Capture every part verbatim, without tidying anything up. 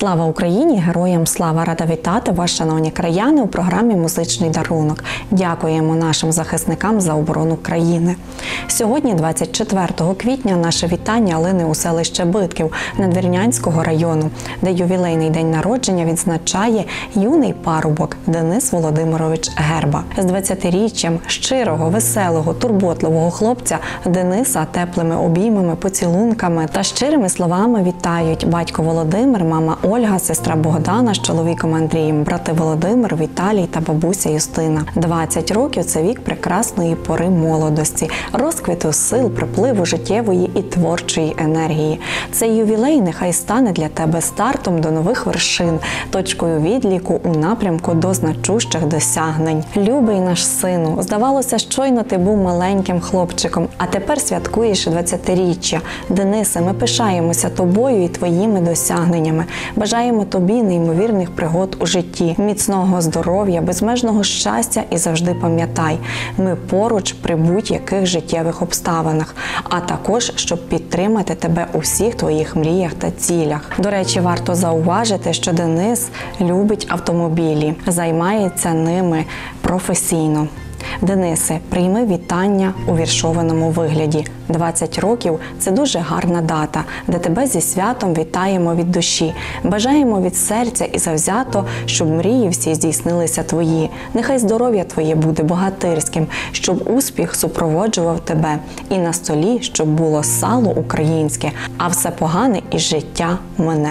Слава Україні! Героям слава! Рада вітати вас, шановні краяни, у програмі «Музичний дарунок». Дякуємо нашим захисникам за оборону країни. Сьогодні, двадцять четвертого квітня, наше вітання лине у селище Битків Надвірнянського району, де ювілейний день народження відзначає юний парубок Денис Володимирович Герба. З двадцятиріччям щирого, веселого, турботливого хлопця Дениса теплими обіймами, поцілунками та щирими словами вітають батько Володимир, мама Ольга, сестра Богдана з чоловіком Андрієм, брати Володимир, Віталій та бабуся Юстина. двадцять років – це вік прекрасної пори молодості, розквіту сил, припливу життєвої і творчої енергії. Цей ювілей нехай стане для тебе стартом до нових вершин, точкою відліку у напрямку до значущих досягнень. Любий наш сину, здавалося, щойно ти був маленьким хлопчиком, а тепер святкуєш двадцятиріччя. Денисе, ми пишаємося тобою і твоїми досягненнями. Бажаємо тобі неймовірних пригод у житті, міцного здоров'я, безмежного щастя і завжди пам'ятай, ми поруч при будь-яких життєвих обставинах, а також, щоб підтримати тебе у всіх твоїх мріях та цілях. До речі, варто зауважити, що Денис любить автомобілі, займається ними професійно. Денисе, прийми вітання у віршованому вигляді. двадцять років – це дуже гарна дата, де тебе зі святом вітаємо від душі. Бажаємо від серця і завзято, щоб мрії всі здійснилися твої. Нехай здоров'я твоє буде богатирським, щоб успіх супроводжував тебе. І на столі, щоб було сало українське, а все погане із життя мине.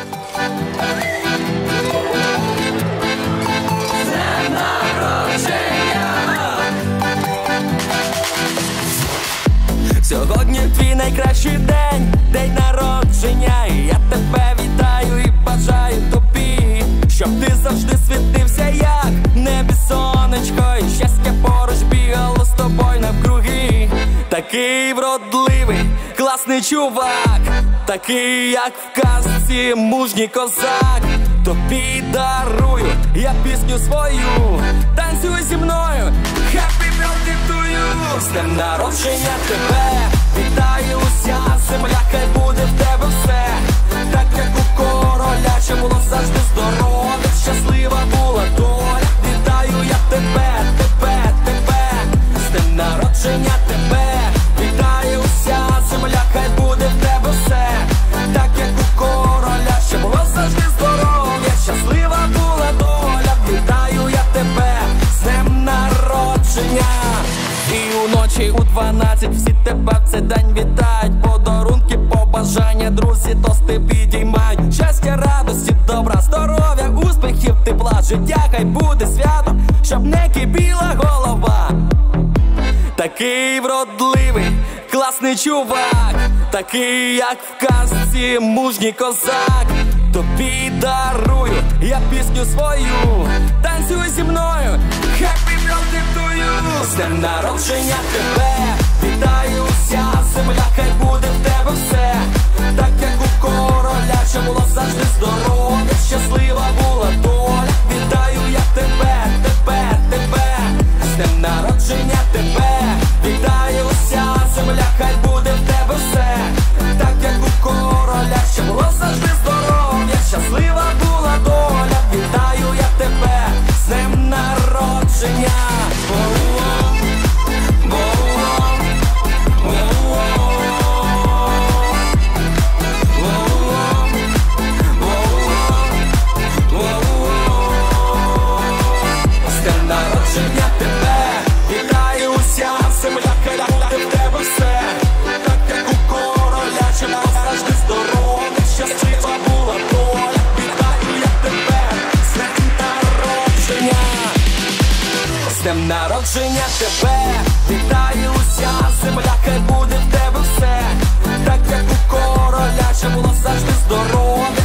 Сьогодні твій найкращий день, день народження, і я тебе вітаю і бажаю тобі, щоб ти завжди світився, як в небі сонечко, і щастя поруч бігало з тобою навкруги. Такий вродливий, класний чувак, такий, як в казці, мужній козак. Тобі дарую я пісню свою, танцюй зі мною, happy birthday to you. З днем народження тебе вітає уся земля, хай буде в тебе все так, як у короля, щоб було завжди здоров'я, щаслива була доля. Вітаю я тебе, тебе, тебе, з днем народження тебе вітає уся земля, хай буде в тебе все так, як у короля, щоб було завжди здоров'я, щаслива була доля. Вітаю я тебе з днем народження. І уночі у дванадцять всі тебе в цей день вітають, подарунки, побажання, друзі, тости підіймають. Щастя, радості, добра, здоров'я, успіхів, тепла, життя, хай буде свято, щоб не кипіла голова. Такий вродливий, класний чувак, такий, як в казці, мужній козак. Тобі дарую я пісню свою, танцюй зі мною, happy birthday to you. З днем народження тебе вітає уся земля, хай буде в тебе все так, як у короля, щоб було завжди здоров'я, щаслива була доля. Вітаю я тебе, тебе, тебе, з днем народження тебе вітає уся земля, хай буде в тебе все так, як у короля, щоб було завжди здоров'я, щаслива була доля. Вітаю я тебе з днем народження. З днем народження тебе вітає уся земля, хай буде в тебе все так, як у короля, щоб було завжди здоров'я, щаслива була доля. Вітаю я тебе з днем народження. З днем народження тебе вітає уся земля, хай буде в тебе все так, як у короля, щоб було завжди здоров'я,